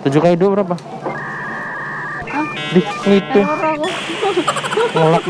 7 kali 2 berapa? Hah? Ngitung. Error aku. Ngelak.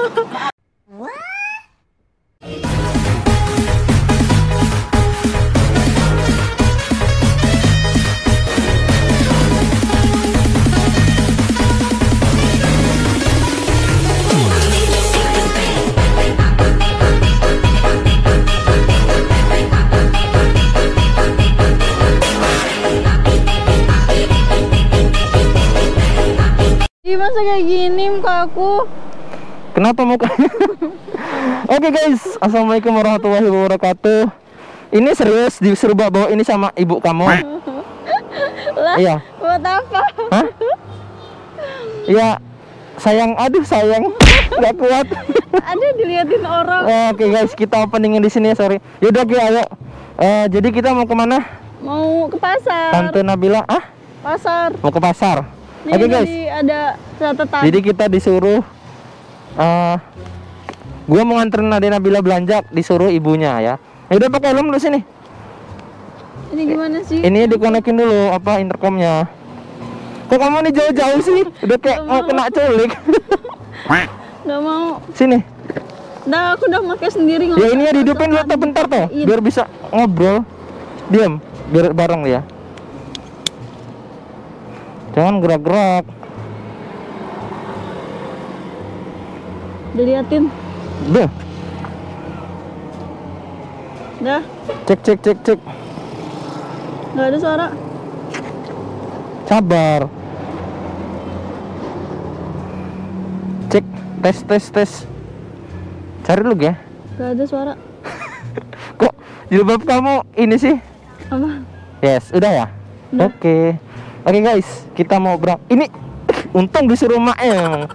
Ih, masa kayak gini muka aku? Kenapa mukanya? Oke guys, assalamualaikum warahmatullahi wabarakatuh. Ini serius disuruh bawa ini sama ibu kamu? Lah, Iya. buat apa? Hah? Iya. Sayang, aduh sayang, nggak kuat. Ada diliatin orang. Oke guys, kita openingin di sini ya, sorry. Yaudah oke, ayo. Jadi kita mau kemana? Mau ke pasar. Tante Nabila, Pasar. mau ke pasar. Nih, Oke guys. jadi ada catatan. Jadi kita disuruh, gua mau nganterin Ade Nabila belanja, disuruh ibunya ya. Udah pakai helm dulu sini. Ini gimana sih? Ini dikonekin dulu apa intercomnya. Kok kamu nih jauh-jauh sih? Udah kayak mau kena culik. Nggak mau. Sini. Nah, aku udah pakai sendiri. Ya ini ya dihidupin dulu tuh bentar tuh, biar bisa ngobrol. Diam, biar bareng ya. Jangan gerak-gerak. Diliatin. Udah. Dah, Cek. nggak ada suara. Sabar. Cek, tes. Cari dulu ya. Nggak ada suara. Kok jilbab kamu ini sih? Apa? Yes, udah ya? Udah. Oke guys, kita mau ini untung disuruh maknya.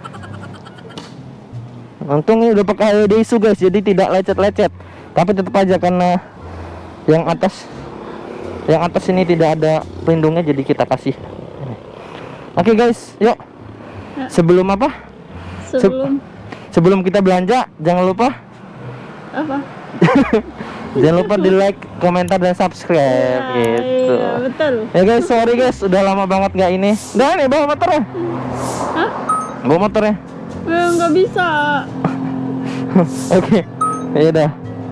Untung ini udah pakai HED isu guys, jadi tidak lecet-lecet. Tapi tetap aja karena yang atas ini tidak ada pelindungnya, jadi kita kasih. Oke guys, yuk. Ya. Sebelum apa? Sebelum kita belanja, jangan lupa Apa? jangan lupa di like, komentar, dan subscribe gitu. Iya, betul. Ya guys, sorry guys, udah lama banget nggak ini. Udah nih bawa motornya. Hah? Bawa motornya. Nggak bisa. Oke, ya udah.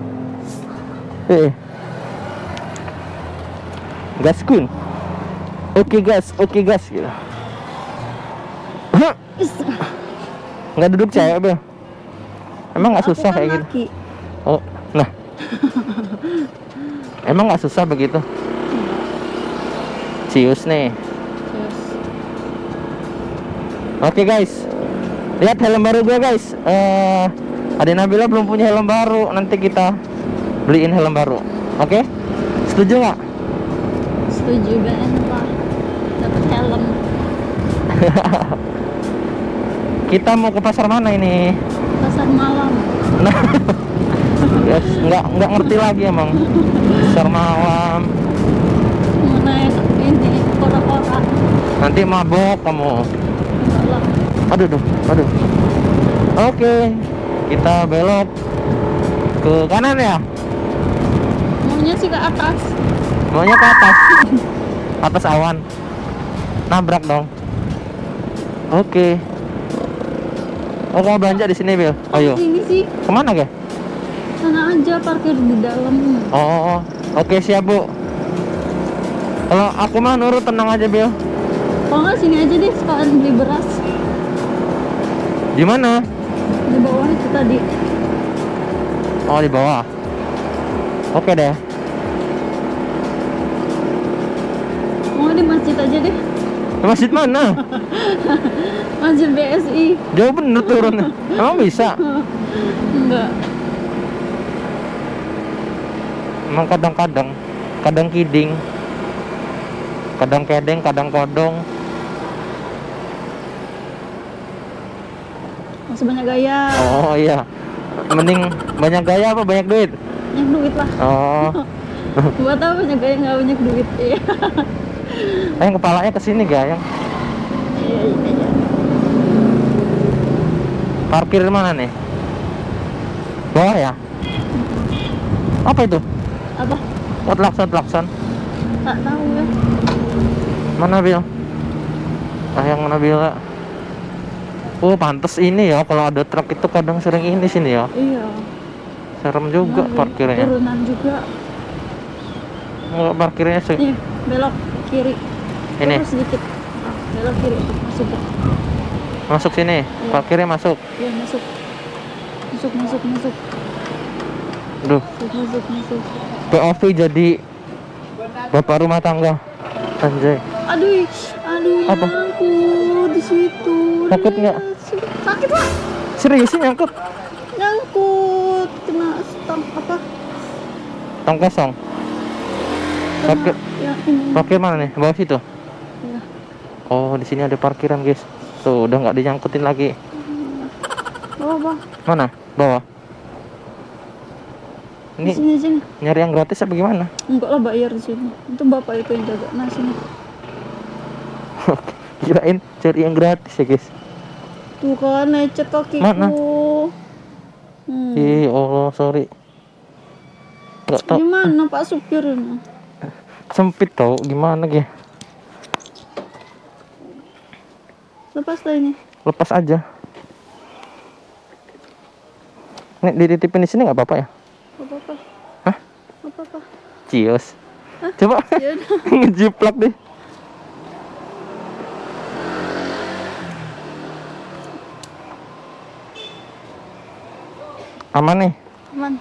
Gaskun. Oke gas gitu. Nggak duduk cewek Bel. Emang nggak susah Aku kan kayak gitu? laki. Oh, nah. Emang nggak susah begitu? Cius nih. Yes. Oke guys, lihat helm baru gue guys. Ade Nabila belum punya helm baru, nanti kita beliin helm baru. Oke? Setuju nggak? Setuju banget lah. Dapat helm. Kita mau ke pasar mana ini? Pasar malam. Nah, yes, nggak ngerti lagi emang. Pasar malam. Mau naik ini kora-kora. Nanti mabok kamu. Enggak lah. Aduh. Oke, kita belok ke kanan ya. Maunya sih ke atas. Maunya ke atas. Atas awan. Nabrak dong. Oke. Oh, mau belanja di sini, Bil? Ayo. Ini sih. Kemana, Ge? Sana aja parkir di dalam. Oh, oke siap, Bu. Kalau aku mah nurut, tenang aja, Bil. Kalau nggak sini aja deh, sekalian beli beras. Di mana? Di bawah itu tadi. Oh, di bawah. Oke deh. Mau di masjid aja deh. Masjid mana? Masjid BSI. Jauh bener turunnya. Emang bisa? Enggak. Emang kadang kiding, kadang kedeng, kadang kodong. Masih banyak gaya. Oh iya, mending banyak gaya apa banyak duit? Banyak duit lah. Oh, Buat apa banyak gaya nggak banyak duit? Iya. yang kepalanya ke sini gayang. Iya. Parkir mana nih? Bawah ya? Apa itu? Apa? Oh, klakson. Tak tahu ya. Mana Bil? Ah, yang mana Bil? Oh, pantes ini ya, kalau ada truk itu kadang sering ini sini ya. Iya. Serem juga Nah, parkirnya. turunan juga. Enggak, parkirnya Nih, belok kiri. ini. Terus sedikit. Ah, belok kiri masuk. Masuk sini. Iya. Parkirnya masuk. Ya, masuk. Masuk. Aduh, Masuk. POV jadi bapak rumah tangga. Anjay. Aduh, Apa? nyangkut di situ. Sakit nggak? Sakit Pak. Serius sih nyangkut? Nyangkut kena stang apa? Tong kosong. Kena Parkir, yang ini. parkir mana nih? Bawah situ. Ya. Oh, di sini ada parkiran, guys. Tuh, udah nggak dinyangkutin lagi. Bawah. Mana? Bawah. Ini Sini. nyari yang gratis apa gimana? Enggak lah, bayar di sini. Itu bapak itu yang jaga. Nah, sini. Kirain cari yang gratis ya, guys. Tuh kan, lecet kakiku. Mana? Hmm. Ih, Allah, sorry. Nggak tahu. Gimana Pak supir ini? Sempit tau, gimana ya? Lepas lah ini. Lepas aja. Nih, dititipin di sini nggak apa-apa ya? Gak apa-apa. Hah? Gak apa-apa. Cios. Coba Ya udah. ngejiplak deh. Aman nih. Aman.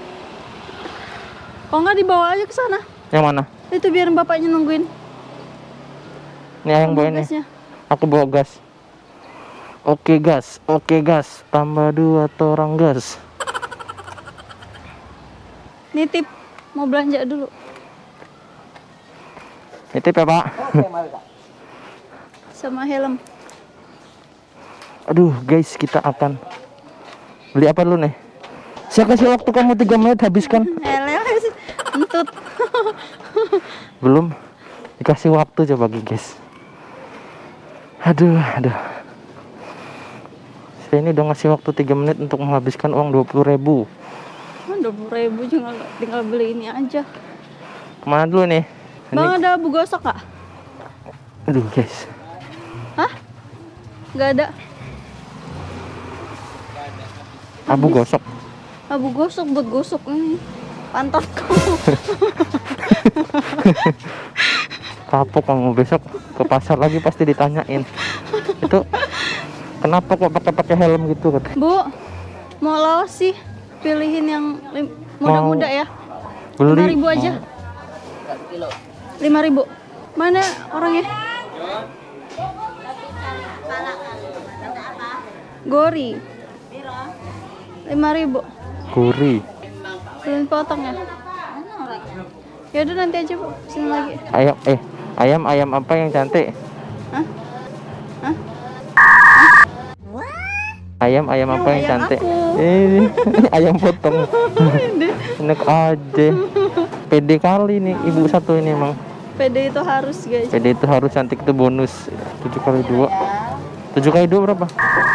Kok nggak dibawa aja ke sana? Yang mana? Itu biar bapaknya nungguin. Ini yang bawa ini. Gasnya. Aku bawa gas. Oke gas. Tambah 2 orang gas. Nitip. Mau belanja dulu. Nitip ya Pak. Sama helm. Aduh guys, kita akan beli apa dulu nih? Saya kasih waktu kamu 3 menit habiskan. Leles. Entut. Belum dikasih waktu coba guys. Aduh. Saya ini udah ngasih waktu 3 menit untuk menghabiskan uang 20.000. 20.000 juga tinggal beli ini aja. Kemana dulu nih? Bang, ada abu gosok kak? Aduh guys. Hah? Gak ada. Abu gosok. Abu gosok buat gosok ini pantatku. Kapok kamu, besok ke pasar lagi pasti ditanyain. Itu kenapa kok pakai helm gitu kata. Bu, mau laos sih? Pilihin yang muda-muda ya. Beli 5.000 aja. 5.000. Mana orangnya? Gori. 5.000. Guri. Belum potong ya? Ya udah nanti aja Bu, sini lagi. Ayam apa yang cantik? Hah? Hah? Ayam apa yang Ayam cantik? aku. Ayam potong. Enak aja. Pede kali nih ibu satu ini emang. PD itu harus guys. Pede itu harus cantik, itu bonus 7 kali 2. 7 kali 2 berapa?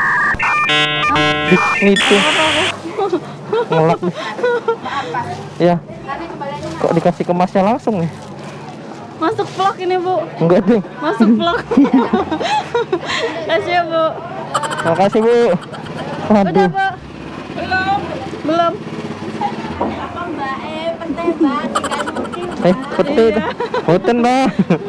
Itu ngelak nih. Ya. Kok dikasih kemasnya langsung nih? Masuk vlog ini Bu. Enggak deh. Masuk vlog. Kasih ya Bu. Makasih Bu. Udah Aduh. Bu. Belum. Pete itu. Hoten Mbak.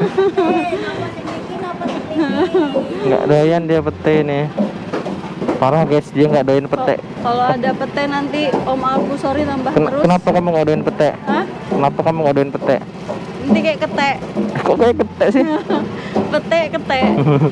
Enggak doyan dia pete nih. Parah guys, dia nggak doyan pete. Kalau ada pete nanti Om Alpu sorry tambah terus. Kenapa kamu nggak doyan pete? Hah? Kenapa kamu nggak doyan pete? Nanti kayak ketek. Kok kayak pete sih? Pete ketek.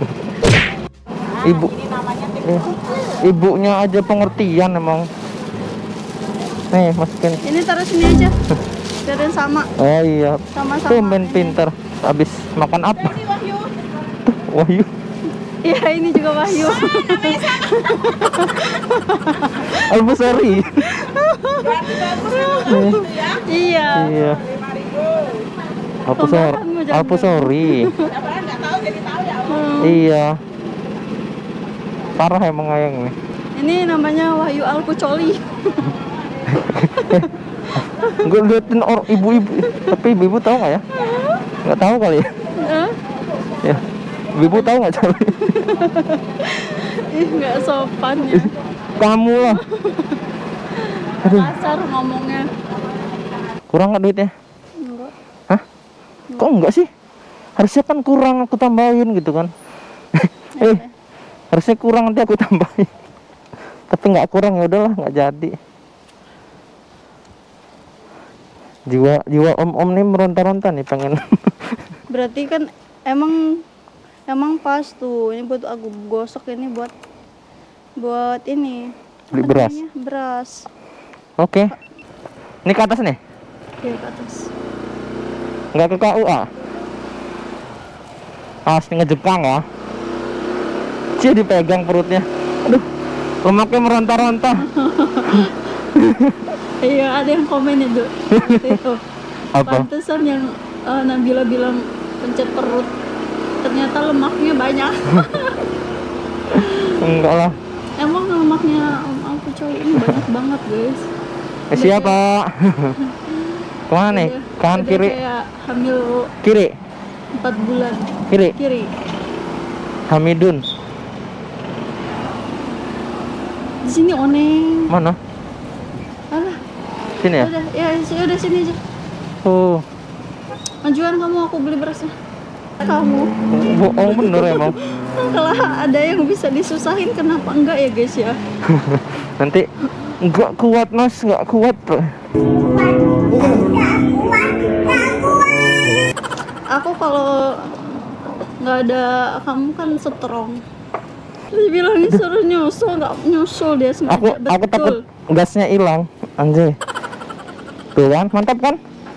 Ibunya aja pengertian emang. Nih masukin. Ini taruh sini aja. Biar yang sama. Oh iya. Sama-sama. Tumben pinter. Habis makan apa? Wahyu. Iya ini juga Wahyu. Albu sorry. Iya. Iya. Alpu sorry. Iya. Parah emang ayang nih. Ini namanya Wahyu Alpu Coli. Gue liatin orang ibu-ibu, tapi ibu-ibu tahu nggak ya? Nggak tahu kali ya. Ya. Ibu tahu nggak Charlie? Ih, nggak sopan ya. Kamu lah. Kasar ngomongnya. Kurang nggak duitnya? Enggak. Hah? Kok enggak sih? Harusnya kan kurang aku tambahin gitu kan. Harusnya kurang nanti aku tambahin. Tapi nggak kurang, ya udahlah, nggak jadi. Jiwa om nih meronta-ronta nih pengen. Berarti kan emang pas tuh. Ini buat aku gosok, ini buat ini. Beli Apa beras. namanya? Beras. Oke. Ini ke atas nih? Ya ke atas. Nggak ke KUA? Pasti ngejepang ya. Cie dipegang perutnya. Aduh, lemaknya meronta-ronta. Iya, ada yang komen itu. Itu. Apa? Pantesan yang Nabila bilang pencet perut. Ternyata lemaknya banyak. Enggak lah. Emang lemaknya om aku coy ini banyak banget guys. Siapa? Kemana nih? Kanan Udah kiri? kayak hamil Kiri? 4 bulan. Kiri? Kiri. Hamidun. Di sini oneng. Mana? Alah, Sini ya? udah sini aja. Oh, Majuan kamu, aku beli berasnya. Kamu. bohong bener emang. Kalau ada yang bisa disusahin kenapa enggak ya guys ya? Nanti nggak kuat mas, nggak kuat. Aku kalau nggak ada kamu kan strong. Dibilangin suruh nyusul, nggak nyusul dia sengaja. Aku takut gasnya hilang, anjay. Tuh kan, mantap kan?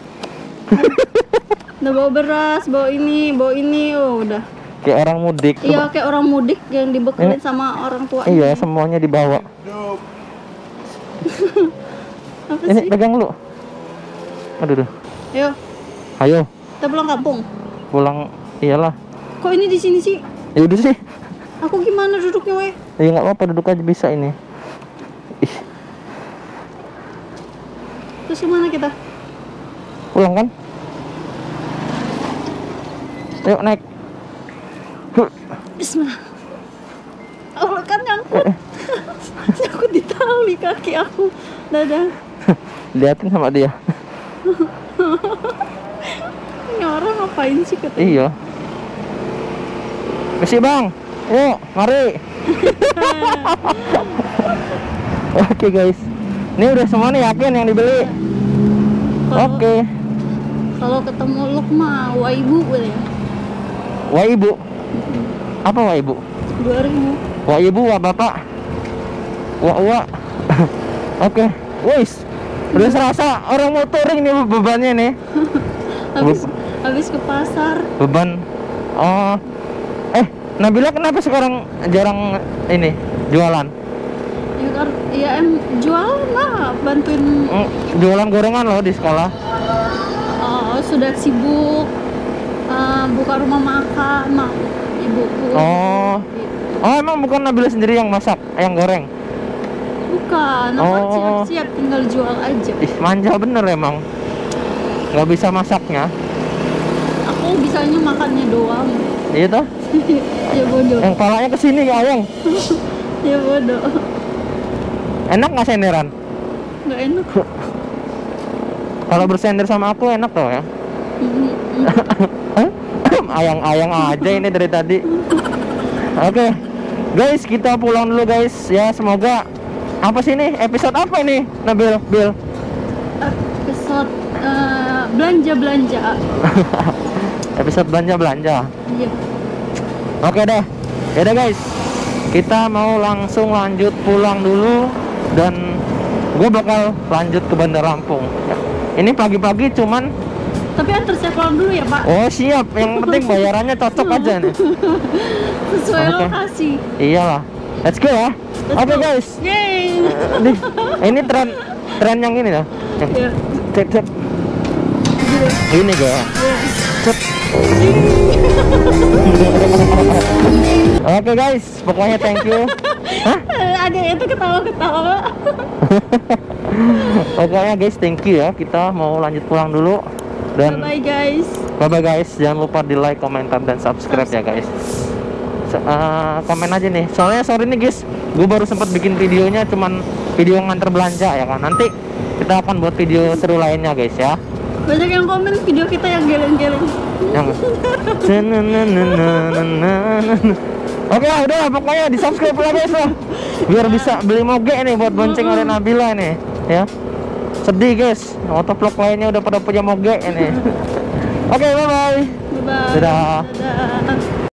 Udah bawa beras, bawa ini, oh udah. Kayak orang mudik. Iya kayak orang mudik yang dibekelin sama orang tua. Iya, semuanya dibawa. Apa Ini sih? pegang lu. Aduh. Ayo, Ayo, kita pulang kampung. pulang. Iyalah. Kok ini di sini sih? Ya udah sih. Aku gimana duduknya, weh? Ya nggak apa-apa, duduk aja bisa ini. Ih, Terus kemana kita? pulang kan? Ayo naik. Bismillah. Allah kan nyangkut. Nyangkut di tali kaki aku. Dadah. Liatin sama dia. Ini orang ngapain sih ketemu? Iya. Kasih bang. Yuk, mari. Oke guys. Ini udah semua nih, yakin yang dibeli. Oke. Kalau ketemu Luk mah waibu ya. Wah ibu. Apa wah ibu? 2000. Wah ibu, wah bapak. Wah wah. Oke. Wis. Udah serasa orang mau touring nih bebannya nih. Habis ke pasar. Beban. Oh. Nabila kenapa sekarang jarang ini jualan? Ya kan, ya jualan lah, bantuin. Jualan gorengan loh di sekolah. Oh, sudah sibuk buka rumah makan, ibuku. Oh. Oh, emang bukan Nabila sendiri yang masak, yang goreng? Bukan, aku siap-siap tinggal jual aja. Ih, manja bener emang. Nggak bisa masaknya. Aku bisanya makannya doang. Iya toh? Ya bodoh. Yang palanya ke sini ya, Ayang. Ya bodoh. Enak nggak senderan? Nggak enak. Kalau bersender sama aku enak toh ya? Ayang-ayang aja ini dari tadi. Oke. Guys, kita pulang dulu guys. Ya, semoga apa sih ini? Episode apa ini? Nabil, Bil. Episode belanja-belanja. Episode belanja-belanja. Iya. Oke deh. Yaudah guys. Kita mau langsung lanjut pulang dulu dan gue bakal lanjut ke Bandar Lampung. Ini pagi-pagi cuman. Tapi antar saya pulang dulu ya Pak. Oh siap. Yang penting bayarannya cocok aja nih. Sesuai lokasi. Iyalah. Let's go ya. Oke guys. Yeay. Nih, ini tren yang ini loh. Yang Ya. cek. Ini gue. Cek. Oke guys, pokoknya thank you. Hah? Ada itu ketawa-ketawa. Pokoknya guys, thank you ya. Kita mau lanjut pulang dulu. Dan Bye guys. bye guys, jangan lupa di like, komentar dan subscribe ya guys. Komen aja nih. Soalnya sore ini guys, gue baru sempat bikin videonya cuman video nganter belanja ya kan. Nanti kita akan buat video seru lainnya guys ya. Banyak yang komen video kita yang geleng-geleng. Yang Oke lah, udah pokoknya di subscribe lah guys lah. Biar bisa beli moge nih buat bonceng oleh Nabila nih ya. Sedih guys, motovlog lainnya udah pada punya moge ini. Oke, bye bye. Bye bye. Dadah. Dadah.